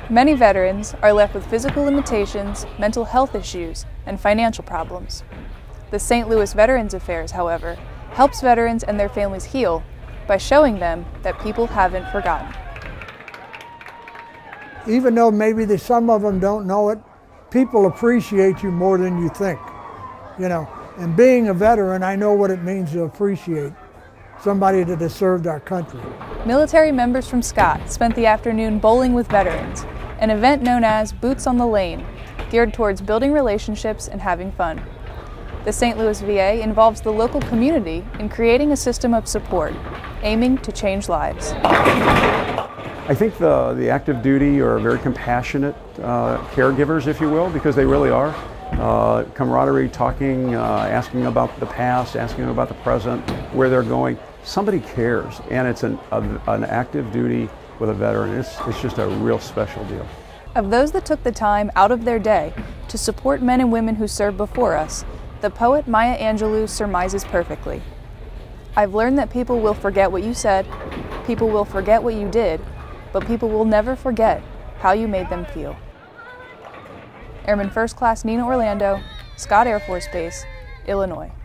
Many veterans are left with physical limitations, mental health issues, and financial problems. The St. Louis Veterans Affairs, however, helps veterans and their families heal by showing them that people haven't forgotten. Even though maybe some of them don't know it, people appreciate you more than you think, And being a veteran, I know what it means to appreciate somebody that has served our country. Military members from Scott spent the afternoon bowling with veterans, an event known as Boots on the Lane, geared towards building relationships and having fun. The St. Louis VA involves the local community in creating a system of support, aiming to change lives. I think the active duty are very compassionate caregivers, if you will, because they really are. Camaraderie, talking, asking about the past, asking about the present, where they're going. Somebody cares, and it's an active duty with a veteran. It's just a real special deal. Of those that took the time out of their day to support men and women who served before us, the poet Maya Angelou surmises perfectly. I've learned that people will forget what you said, people will forget what you did, but people will never forget how you made them feel. Airman First Class Nina Orlando, Scott Air Force Base, Illinois.